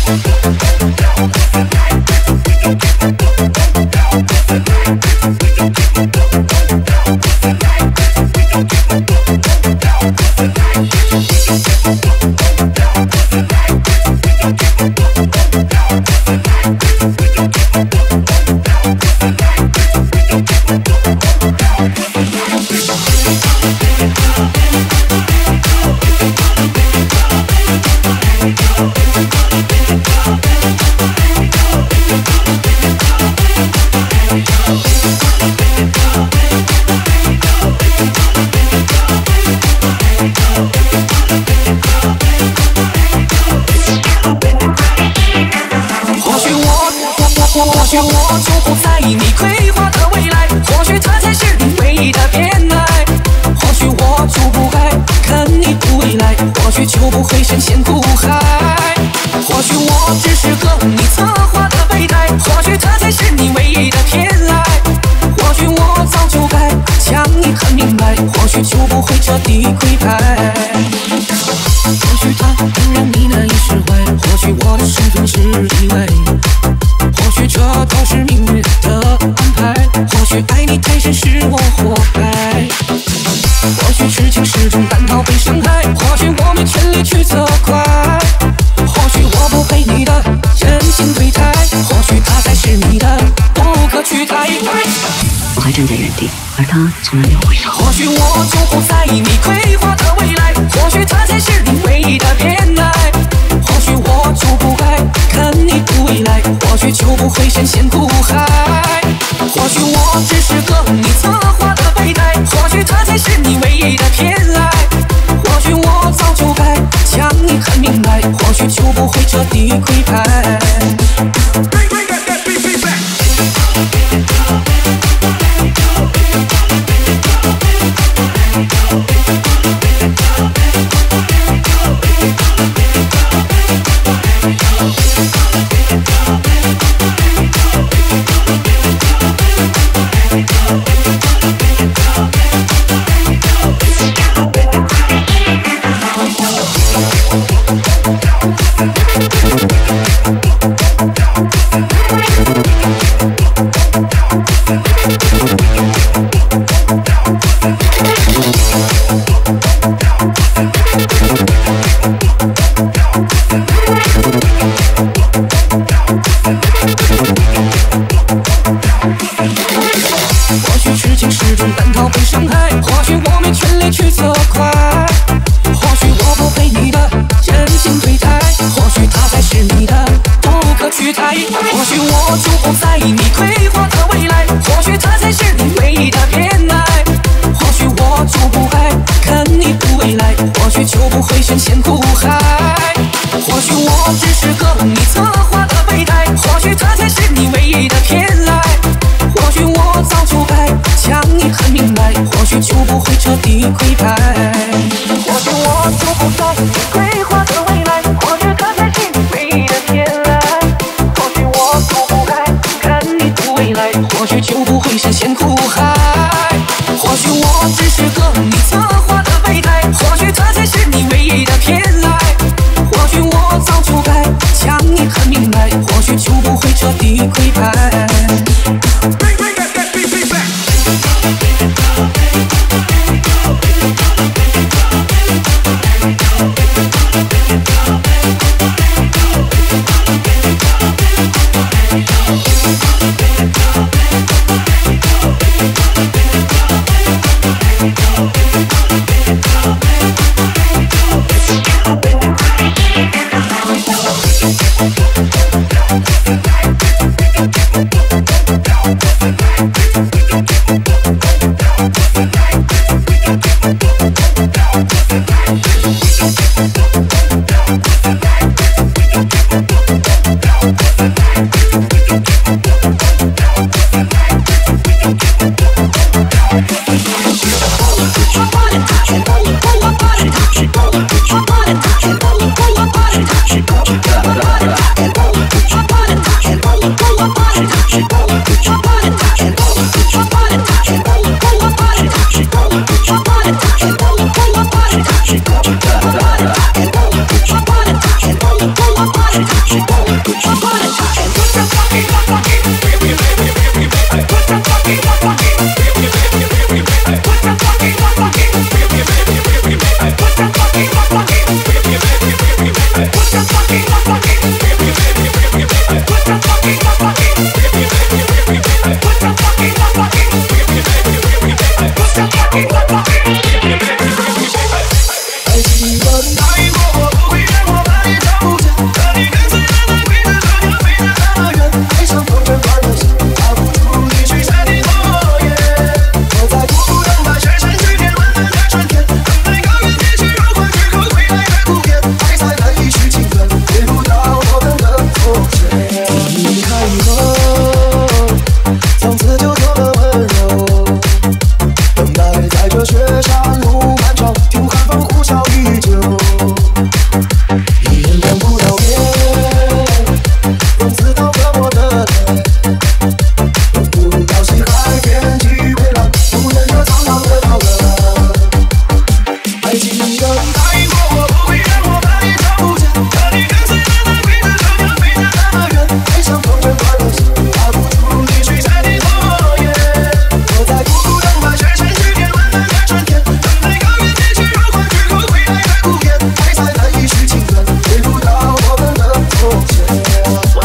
或许我就不在意你规划的未来，或许它才是你唯一的偏爱。或许我就不该看你不未来，或许就不会深陷苦海。或许我只是个你策划的备胎，或许它才是你唯一的偏爱。或许我早就该将你看明白，或许就不会彻底溃败。或许它能让你难以释怀，或许我的身份是意外。或许这都是命运的安排，或许爱你太深是我活该。或许痴情是种单刀被伤害，或许我没权利去责怪。或许我不配你的真心对待，或许他才是你的不可取代。 我还站在原地，而他从来没有回头。 或许我就不在意你规划的未来，或许他才是你唯一的偏爱。或许我就不该看你不未来，或许就不会深陷苦海。或许我只是个你策划的备胎，或许他才是你唯一的偏爱。或许我早就该将你看明白，或许就不会彻底溃败。或许痴情是种单刀被伤害，或许我没权利去责怪。或许我不配你的真心对待，或许他才是你的不可取代。或许我就不在意你规划的未来，或许他才是你唯一的偏爱。或许我就不该看你不未来，或许就不会深陷苦海。或许我只是个你策划的备胎，或许他才是你唯一的偏爱。或许我早就该将你看明白，或许就不会彻底溃败。或许我就不在意规划的未来，或许它才是你唯一的偏爱。或许我就不该看你不未来，或许就不会深陷苦海。或许我只是个你策划的备胎，或许它才是你唯一的偏爱。或许我早就该将你看明白，或许就不会彻底溃败。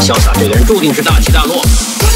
潇洒这个人注定是大起大落。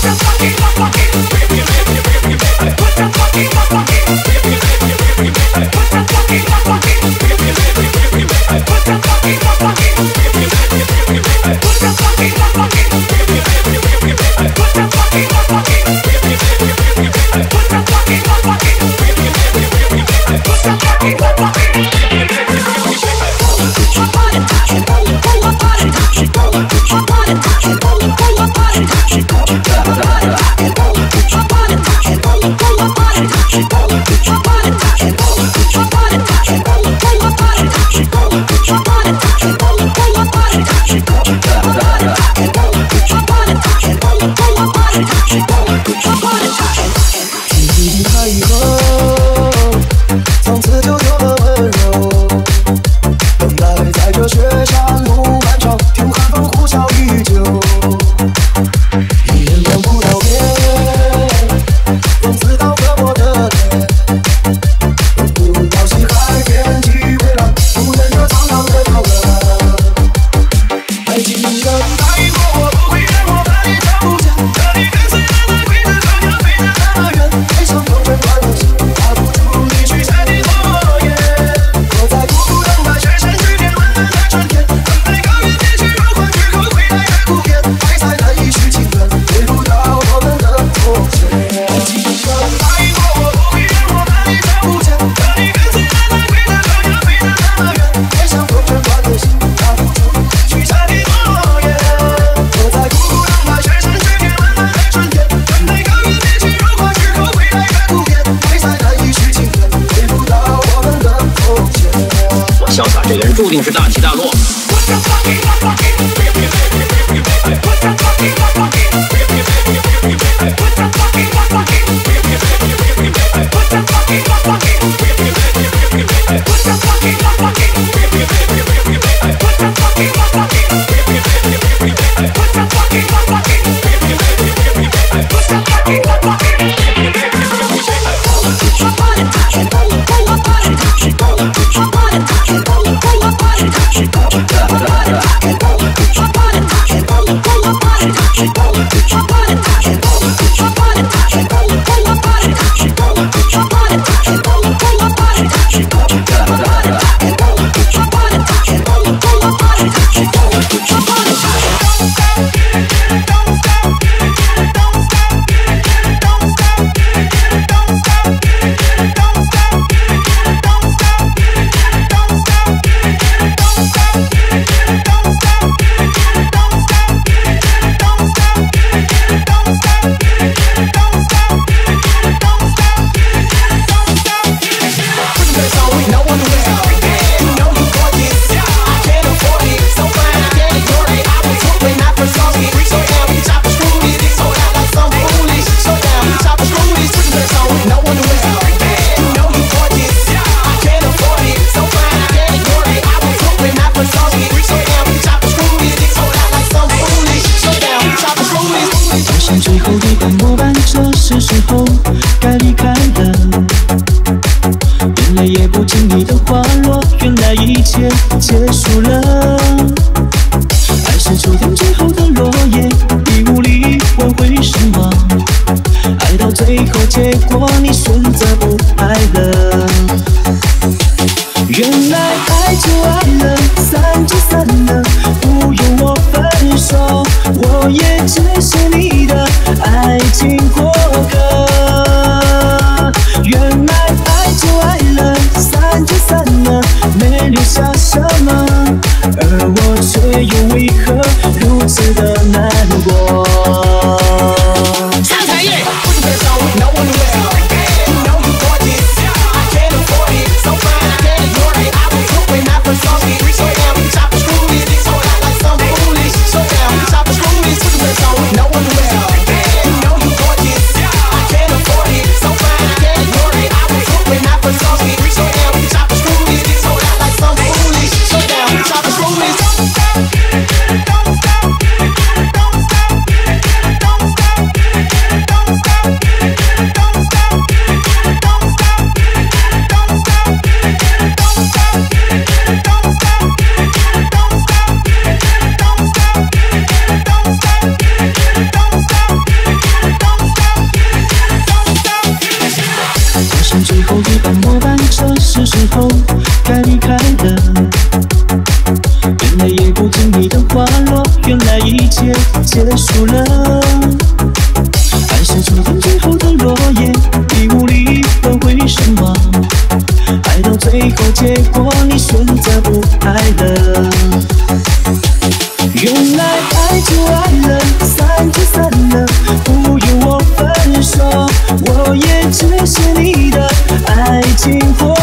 潇洒这个人注定是大起大落。 最后一班末班车，是时候该离开了。原来也不经意的花落，原来一切结束了。爱是秋天最后的落叶，已无力挽回失望。爱到最后结果，你选择不爱了。原来爱就爱了，散就散了，不用我分手，我也接受你的爱情过客。原来爱就爱了，散就散了，没留下什么，而我却又为何如此的难过。 Don't stop. 不经意的滑落，原来一切结束了。爱是注定最后的落叶，已无力挽回什么。爱到最后，结果你选择不爱了。原来爱就爱了，散就散了，不由我分手。我也只是你的爱情过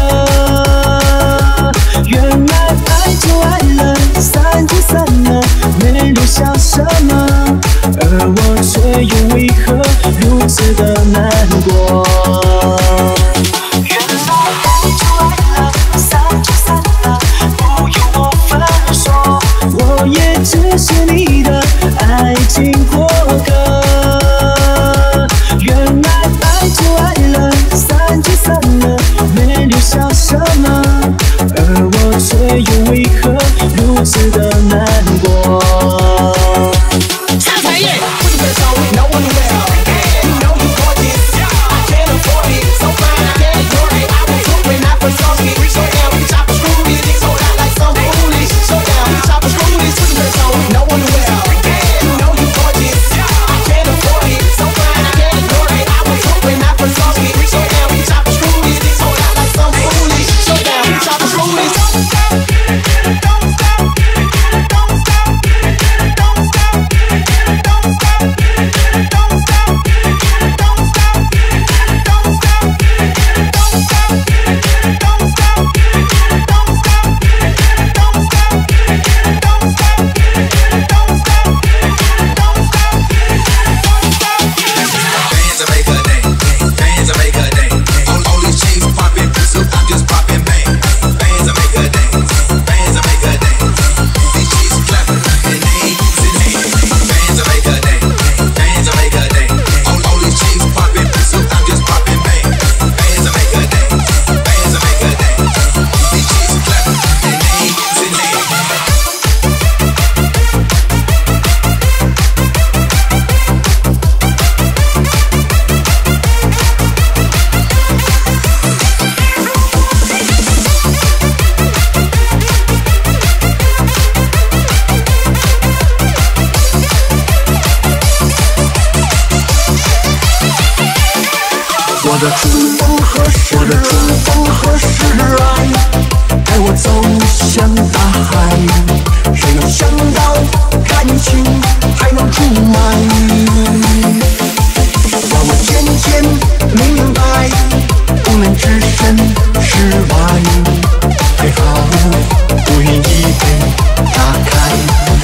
客。原来爱就爱了，散就散了，没留下什么，而我却又为何如此的难过？原来爱就爱了，散就散了，不由我分手。我也只是你的爱情过客。原来爱就爱了，散就散了，没留下什么，而我却又为何如此的难过？我的春风何时来？带我走向大海。谁能想到感情还能出卖？让我渐渐明白，不能置身事外。还好不愿意被打开。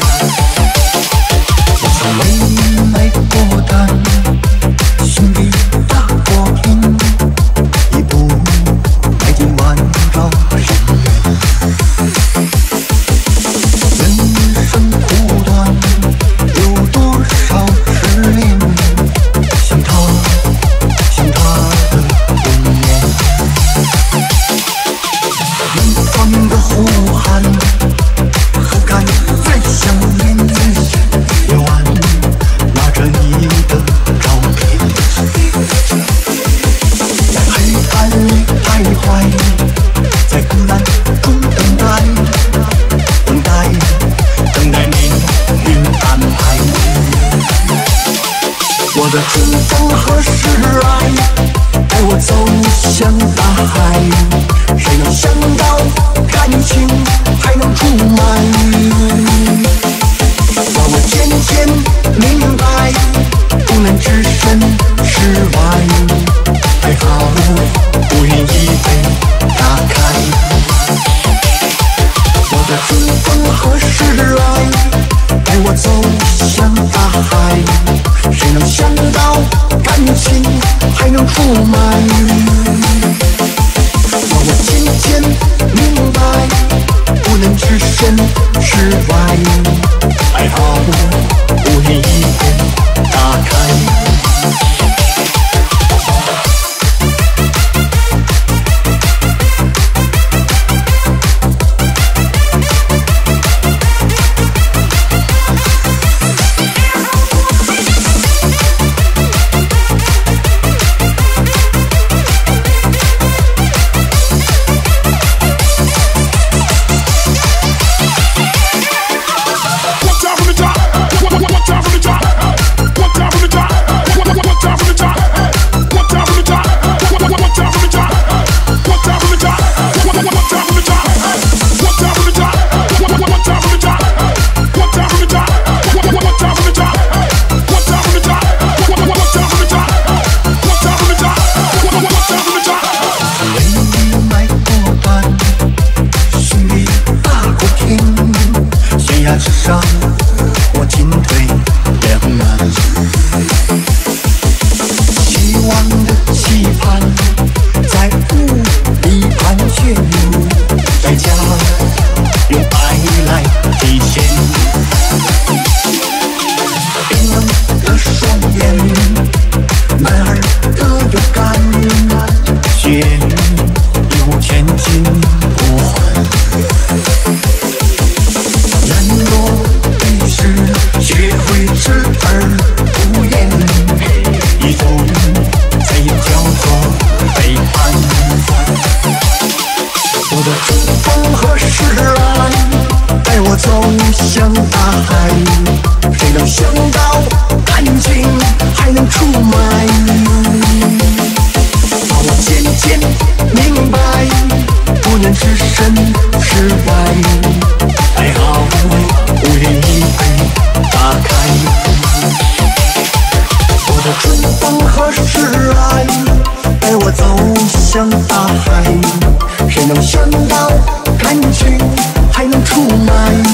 我从未买过单，心里大过瘾，一步迈进万丈深渊。人生苦短，有多少痴恋，像他的容颜。远方的呼喊，不敢再想念。夜晚拿着你的照片，在黑暗里徘徊，在孤单中等待命运安排。我的春风何时来？带我走向大海。谁能想到感情还能出卖？让我渐渐明白，不能置身事外。还好不愿意被打开。我的春风何时来？带我走向大海。谁能想到感情还能出卖？让我渐渐明白，不能置身事外。还好不愿意被打开。 崖之上，我进退两难。希望的期盼在雾里盘旋，代价用爱来体现。冰冷的双眼，男儿的勇敢，血有千金不换。难落于世，学会知而不言，一种才叫做背叛。我的春风和诗来带我走向大海，谁能想到感情还能出卖？把我渐渐明白，不能置身事外，爱好无言已被打开。我的春风和诗来带我走向大海，谁能想到感情还能出卖？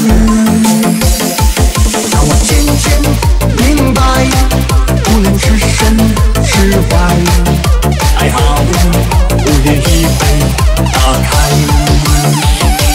让我渐渐明白，不能置身事外，爱好无言已被打开。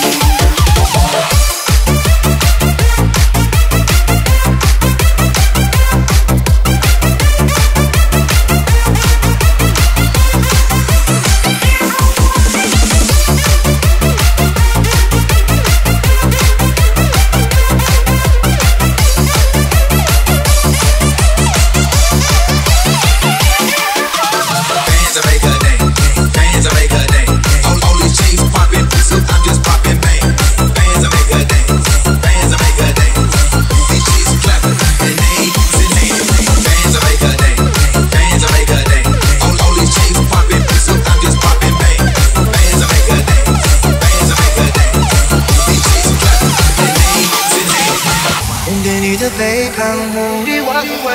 背叛无力挽回。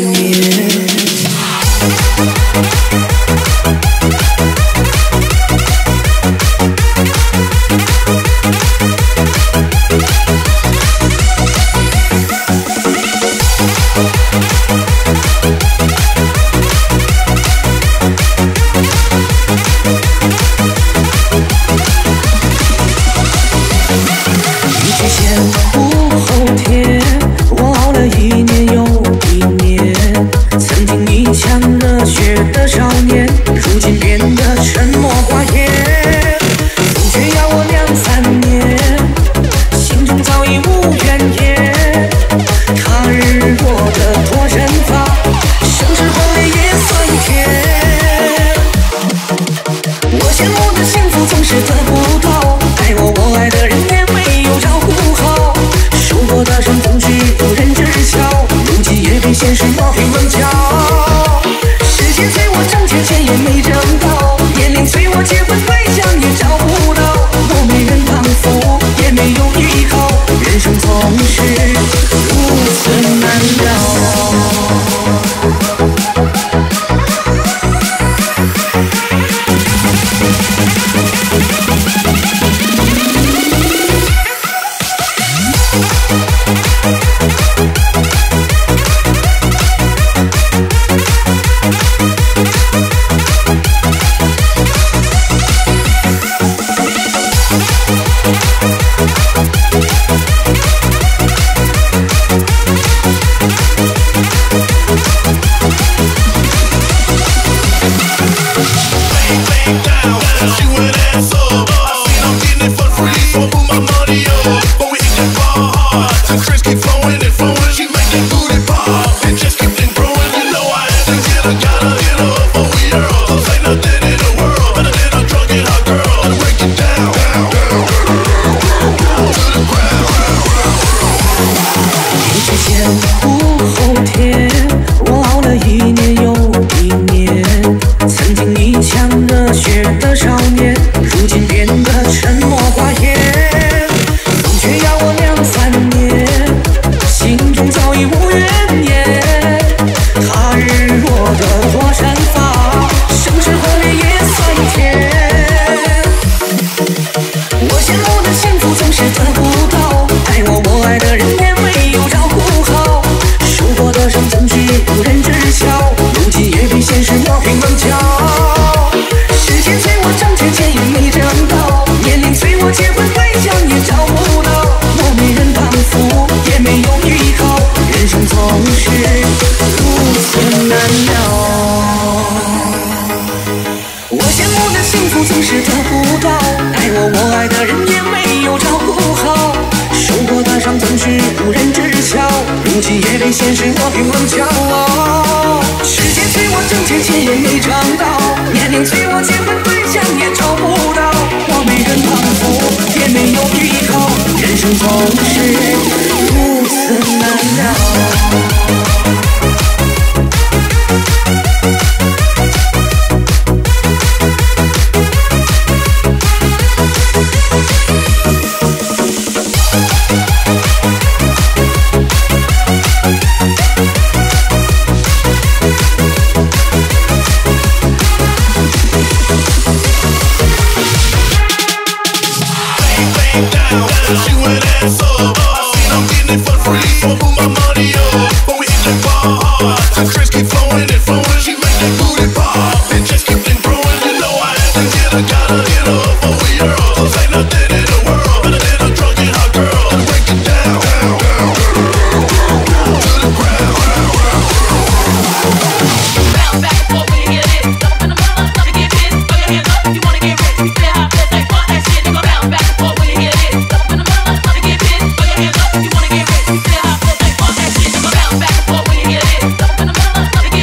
Back and forth when you hear it.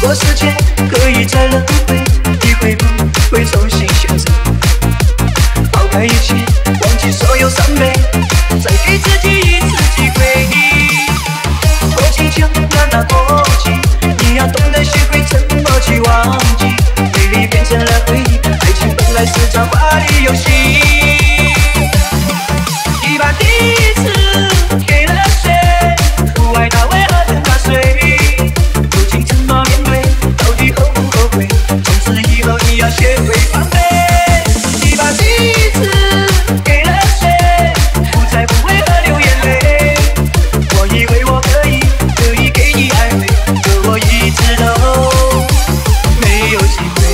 如果时间可以再轮回，你会不会重新选择？抛开一切，忘记所有伤悲，再给自己一次机会。过去就让它过去，你要懂得学会怎么去忘记。美丽变成了回忆，爱情本来是场华丽游戏。你把第一次给了谁？不爱他为何等他睡？如今怎么面对？到底后不后悔？从此以后你要学会防备。你把第一次给了谁？不在乎为何流眼泪。我以为我可以给你安慰，可我一直都没有机会。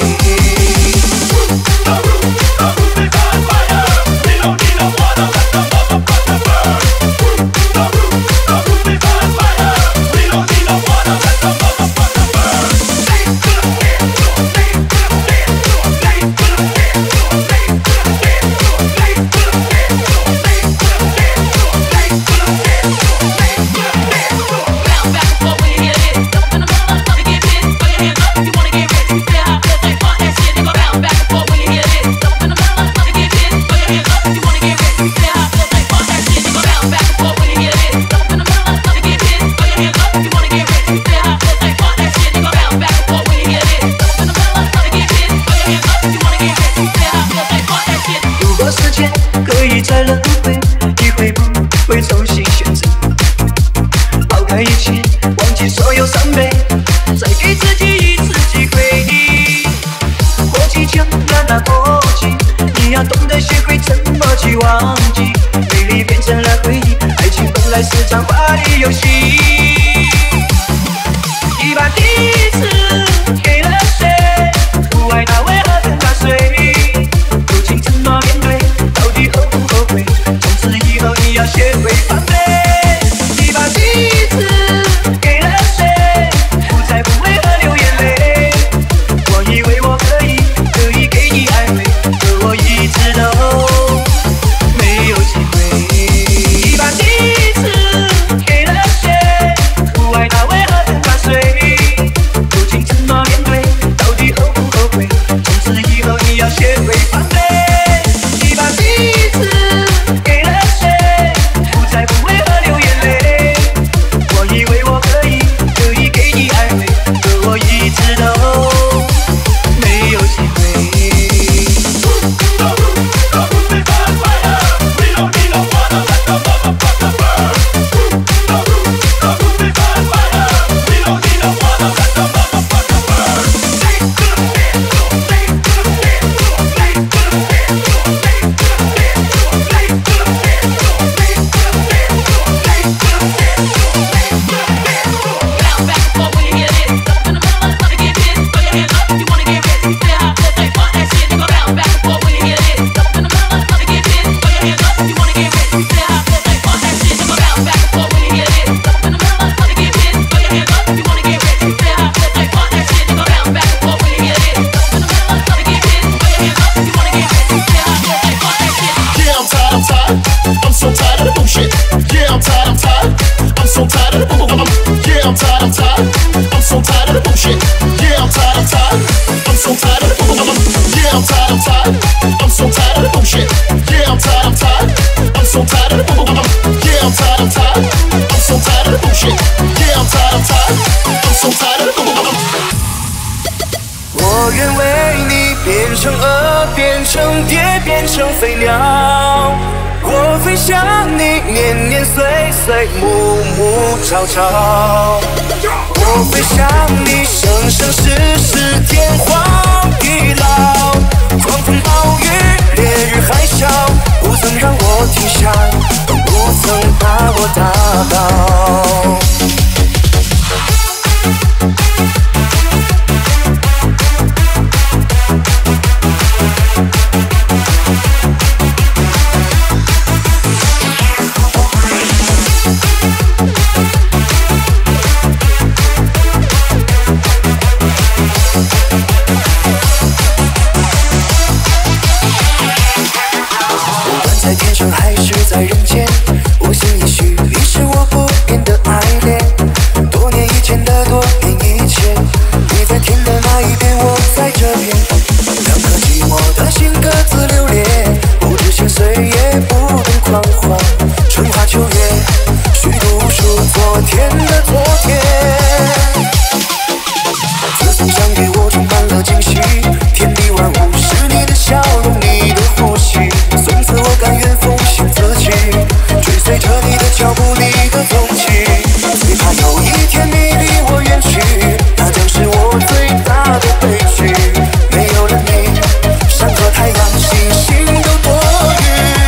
再轮回，你会不会重新选择？抛开一切，忘记所有伤悲，再给自己一次机会。过去就让它过去，你要懂得学会怎么去忘记。美丽变成了回忆，爱情本来是场华丽游戏。你把第一次给了谁？不爱他为何等他睡？如今怎么面对？到底后不后悔？从此以后你要学会防备。你把第一次给了谁？不在乎为何流眼泪。我以为我可以给你安慰，可我一直都没有机会。你把第一次给了谁？不爱他为何等他睡？如今怎么面对？到底后不后悔？从此以后你要学会防备。你把第一次给了谁？不在乎为何流眼泪。我以为我可以给你安慰，可我一直都没有机会。我愿为你变成蛾，变成蝶，变成飞鸟。我飞向你，年年岁岁，暮暮朝朝。我飞向你，生生世世，天荒地老。狂风暴雨，烈日海啸，不曾让我停下，不曾把我打倒。 像给我充满了惊喜，天地万物是你的笑容，你的呼吸。从此我甘愿奉献自己，追随着你的脚步，你的踪迹。最怕有一天你离我远去，那将是我最大的悲剧。没有了你，山河太阳星星都多余。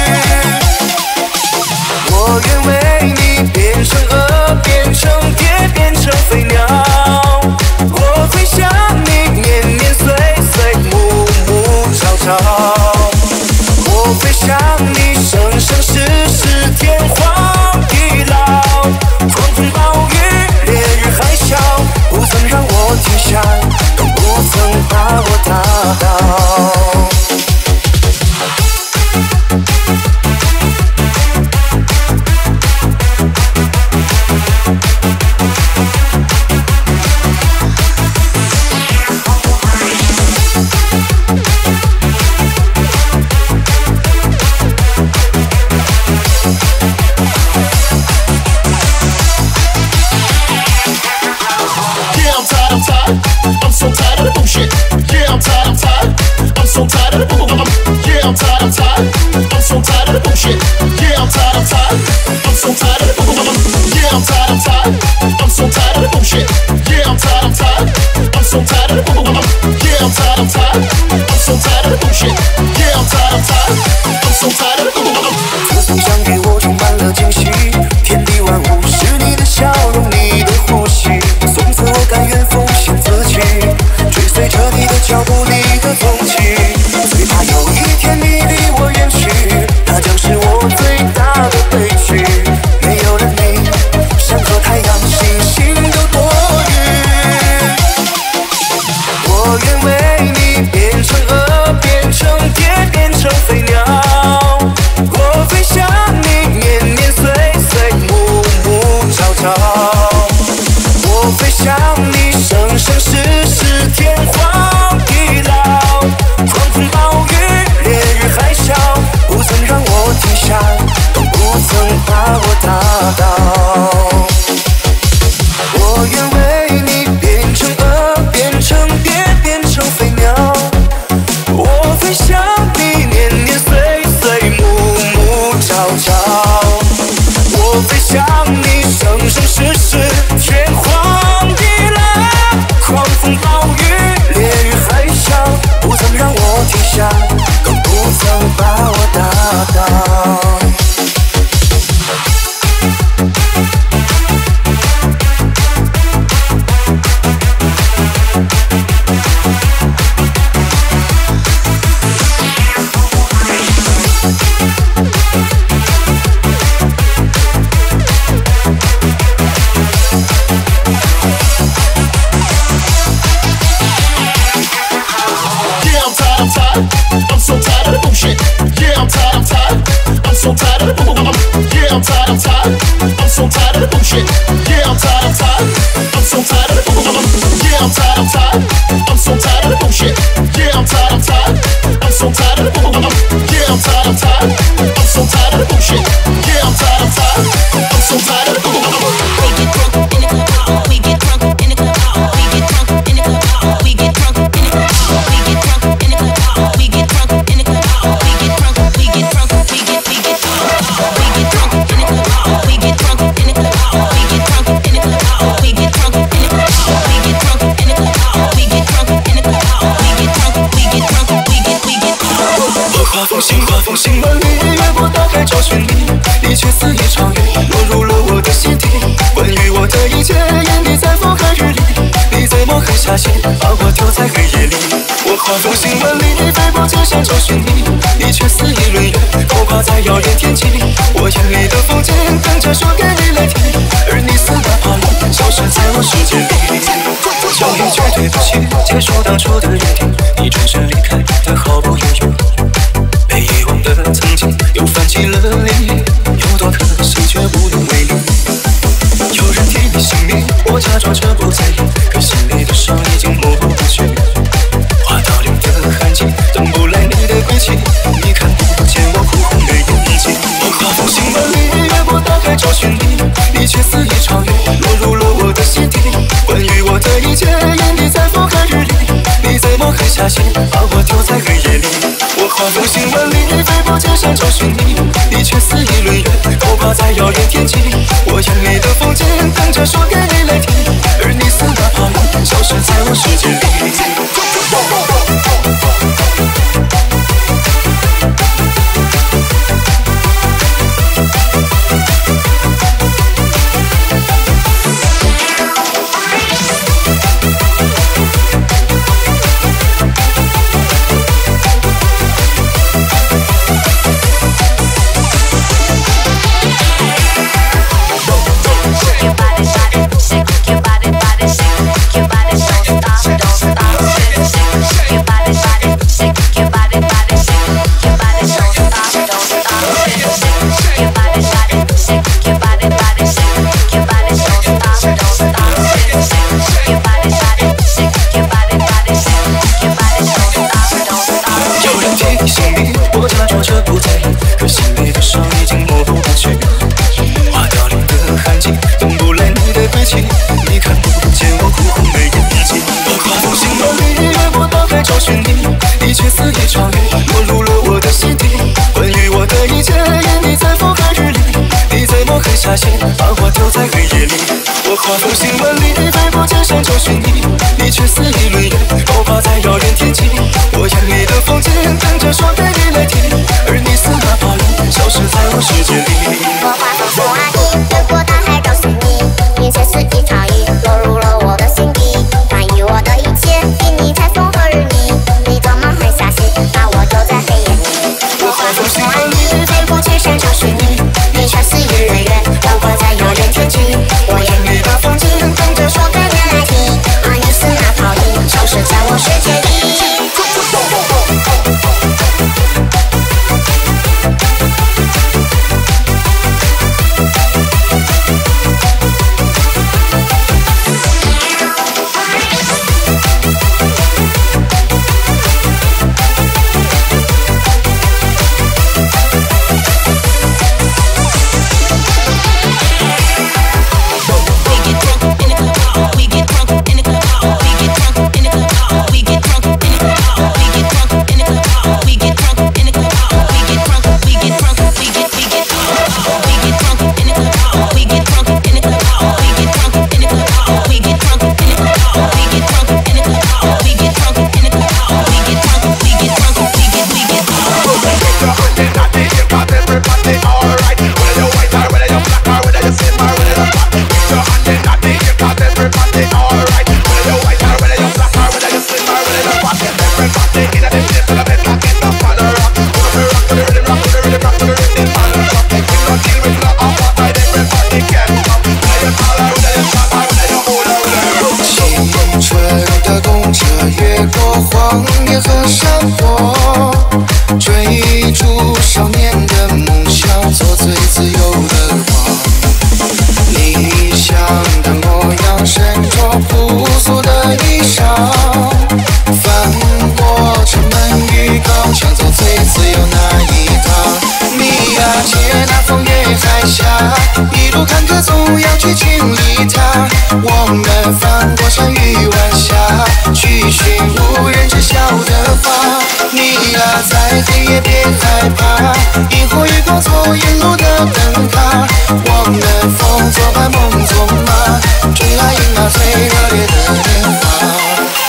我愿为你变成鹅，变成蝶，变成飞鸟。我会想你年年岁岁，暮暮朝朝。我会想你生生世世，天荒地老。狂风暴雨，烈日海啸，不曾让我停下，更不曾把我打倒。 I'm so tired of the bullshit. Yeah, I'm tired, I'm tired. I'm so tired of the bullshit. Yeah, I'm tired, I'm tired. I'm so tired of the bullshit. Yeah, I'm tired, I'm tired. I'm so tired of the bullshit. Yeah, I'm tired, I'm tired. I'm so tired of the bullshit. Yeah, I'm tired, I'm tired. I'm so tired of the bullshit. Yeah, I'm tired, I'm tired. I'm so tired of the bullshit. Yeah, I'm tired, I'm tired. I'm so tired of the bullshit. 自从想给我充满了惊喜，天地万物是你的笑容，你的呼吸。从此我甘愿奉献自己，追随着你的脚步，你的踪迹。最怕有一天你离我远去，那将是我最大的悲剧。没有了你，山河太阳星星都多余。我愿为你变成鹅，变成蝶，变成飞鸟。我会想你年年岁岁，暮暮朝朝。我会想你生生世世，天荒地老。狂风暴雨，烈日海啸，不曾让我停下，更不曾把我打倒。我愿为你变成鹅，变成蝶，变成飞鸟。我会想你年年岁岁，暮暮朝朝。我会想你生生世世，天荒地老。狂风暴雨，烈日海啸，不曾让我停下，更不曾把我打倒。 I'm so tired of the bullshit. Yeah, I'm tired, I'm tired. I'm so tired of the bullshit. Yeah, I'm tired, I'm tired. I'm so tired of the bullshit. Yeah, I'm tired, I'm tired. I'm so tired of the bullshit. Yeah, I'm tired, I'm tired. I'm so tired of the bullshit. Yeah, I'm tired, I'm tired. I'm so tired of the bullshit. Yeah, I'm tired, I'm tired. I'm so tired of the bullshit. Yeah, I'm tired, I'm tired. I'm so tired of the bullshit. We get drunk in the club. We get drunk in the club. We get drunk in the club. We get drunk in the club. We get drunk in the club. We get drunk in the club. We get drunk. We get drunk. We get drunk in the club. We get drunk in the club. We get drunk in the club. We get drunk in the club. We get drunk in the club. We get drunk in the club. We get drunk. We get drunk. We get drunk. 我画风行万里，越过大海找寻你，你却肆意超越，落入了我的心底。关于我的一切，眼底在风和日丽，你在梦海下线，把我丢在黑夜里。我画风行万里，飞过千山找寻你，你却肆意轮圆，勾挂在遥远天际。我眼里的风景，等着说给你来听，而你死的怕冷，消失在我世界里。叫一句对不起，结束当初的约定，你转身离开的毫不犹豫。被遗忘的曾经又泛起了涟漪，有多可惜却无能为力。有人替你姓名，我假装着不在意，可心里的伤已经模糊不去。画倒流的痕迹，等不来你的归期，你看不见我哭红的眼睛。我画风行万里，越过大海找寻你，你却肆意超越，落入了我的心底。关于我的一切，眼底在风和日画风行万里，飞过千山找寻你，你却似一轮月，高挂在遥远天际。我眼里的风景，等着说给你来听，而你似那泡影，消失在我世界里。我假装着不在意，可心里的伤已经模糊不去。花凋零的痕迹，动不来你的归期。你看不见我哭红眉眼已经。我跨风行万里，越过大海找寻你，你却肆意超越，落入了我的心底。关于我的一切，眼你在覆盖日历，你在墨黑下线，把我丢在黑夜里。我跨风行万里，飞过千山找寻你，你却似一轮月，高挂在遥远天际。我眼里的风景，等着说给你来听，而你似那泡影，消失在我世界里。 我画风行万里，越过大海找寻你，你却肆意超越，落入了我的心底。关于我的一切，比你才风和日丽，你的梦还下线，把我丢在黑夜里。我画风行万里，飞过千山找寻你，你却似一轮月，高挂在遥远天际。我眼里的风景，等着说给你来听，而你似那泡影，消失在我世界里。 荒野和山坡，追逐少年的梦想，做最自由的光。理想的模样，身着朴素的衣裳，翻过城门与高墙，走最自由那一趟。你呀，借那风月海峡，一路坎坷总要去经历它。我们翻过山与晚霞，去寻无人知晓的花。你呀，在黑夜别害怕，萤火与光做沿路的灯塔。我们风作伴梦作马，追啊迎啊最热烈的年华。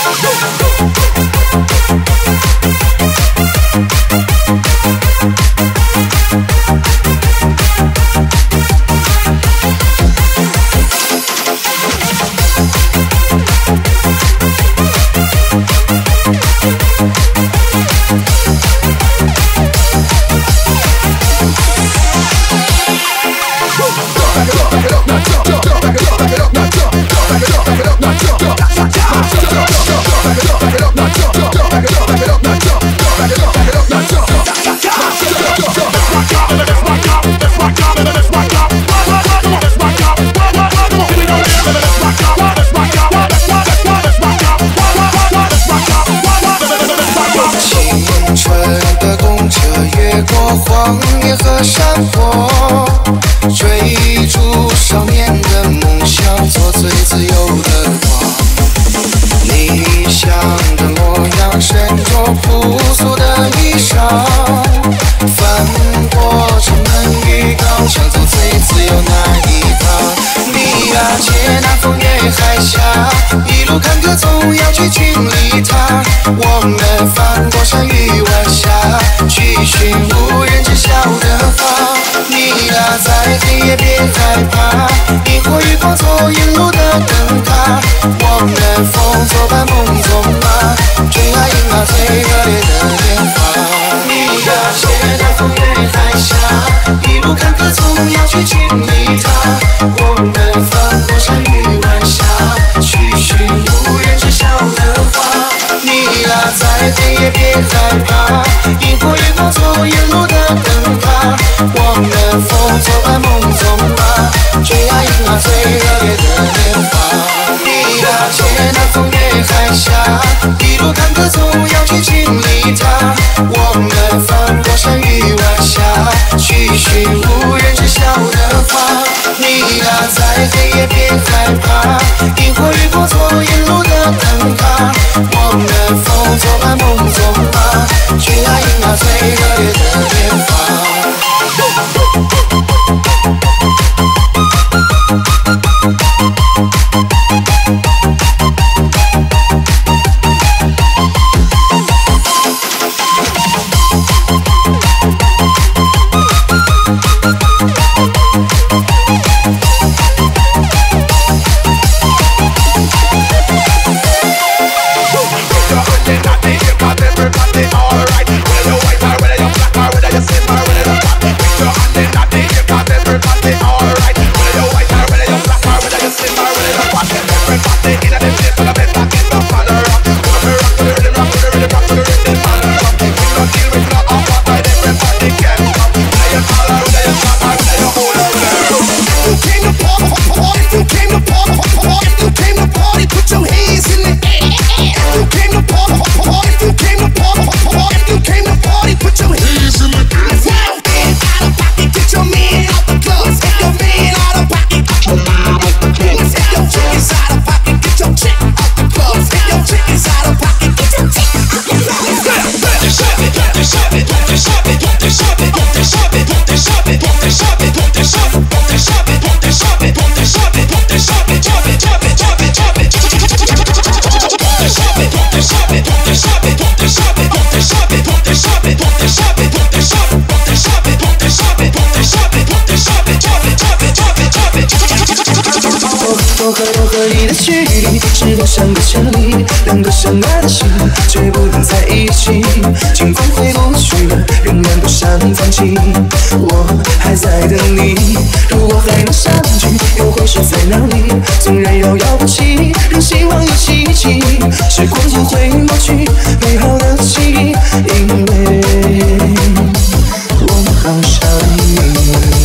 荒野和山坡，追逐少年的梦想，做最自由的光。理想的模样，身着朴素的衣裳， 我们翻过山与晚霞，去寻无人知晓的花。你呀，在黑夜别害怕，萤火与光做沿路的灯塔。我们风作伴梦中吗？追啊迎啊最热烈的年华。你呀，借着风越海峡，一路坎坷总要去经历它。我们翻过山与晚霞，去寻无人知晓的花。你呀，在黑夜别害怕，萤火与光做沿路的灯塔。我们风作伴梦中吗？追啊迎啊最热烈的年华。你呀，借南风越海峡，一路坎坷总要去经历它。我们翻过山与晚霞，去寻无人知晓的花。你呀，在黑夜别害怕，萤火与光做沿路的灯塔。我们风作伴梦中吗？追啊迎啊最热烈的年华。我和你的距离是多少个千里，两个相爱的心却不能在一起。尽管回不去了，仍然不想放弃。我还在等你，如果还能相聚，又会是在哪里？纵然遥遥无期，仍希望有奇迹。时光不会抹去美好的记忆，因为我好想你。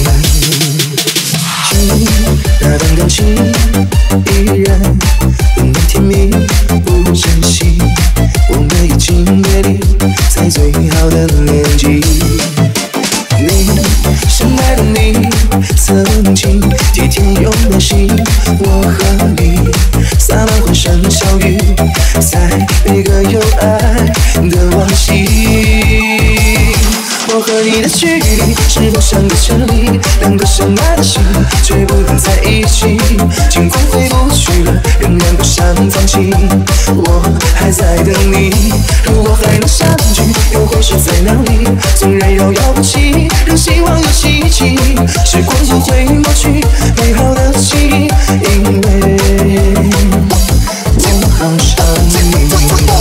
那段感情依然不能甜蜜，不珍惜，我们已经约定在最好的年纪。你深爱的你，曾经体贴又暖心，我和你洒满浑身小雨，在每个有爱的往昔。我和你的距离是多少个千里，两个相爱的心却不能在一起。尽管回不去了，仍然不想放弃。我还在等你，如果还能相聚，又会是在哪里？纵然遥遥无期，仍希望有奇迹。时光不会抹去美好的记忆，因为我好想你。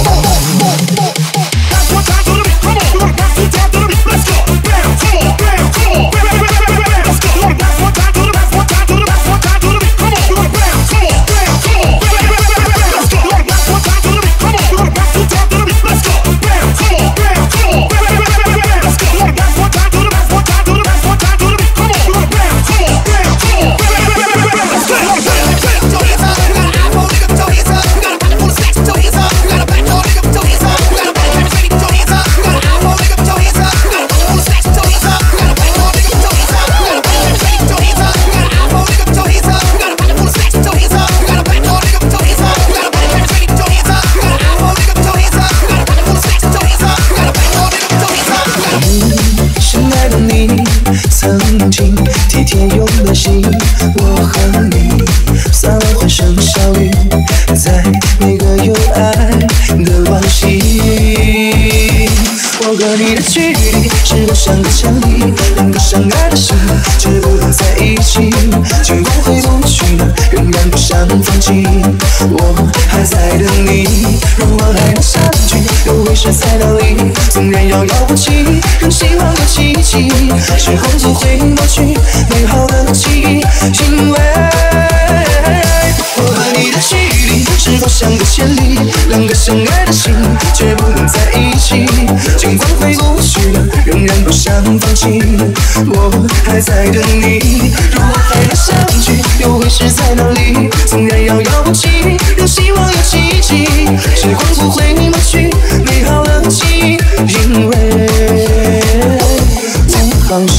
曾经体贴又暖心，我和你洒满浑身小雨，在每个有爱的往呼吸。我和你的距离是多少个千里，两个相爱的心却不能在一起。尽管回不去了，仍然不想放弃。我还在等你，若我还能相聚，又会是在哪里？纵然遥遥无期，仍希望有奇迹。时光总会抹去美好的记忆，因为我和你的距离是多少个千里，两个相爱的心却不能在一起。尽管回不去了，仍然不想放弃。我还在等你，若我还能相聚，又会是在哪里？纵然遥遥无期，仍希望有奇迹。时光不会抹去美好的记忆，因为不放手。